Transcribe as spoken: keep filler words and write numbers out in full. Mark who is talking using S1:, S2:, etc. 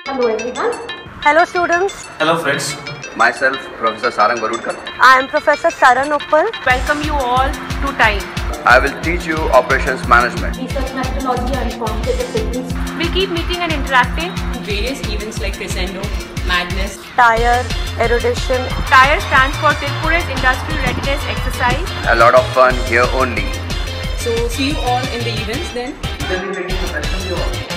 S1: Hello everyone.
S2: Hello students.
S3: Hello friends.
S4: Myself, Professor Sarang Barudkar.
S2: I am Professor Saran Uppal.
S5: Welcome you all to Time.
S4: I will teach you operations management,
S1: Research methodology and quantitative techniques.
S5: We'll keep meeting and interacting.
S6: Various events like Crescendo, Madness,
S2: Tire, erudition.
S5: TIRE stands for Tirpude's Industrial Readiness Exercise.
S4: a lot of fun here only.
S6: so see you all in the events then.
S3: We'll be waiting to welcome you all.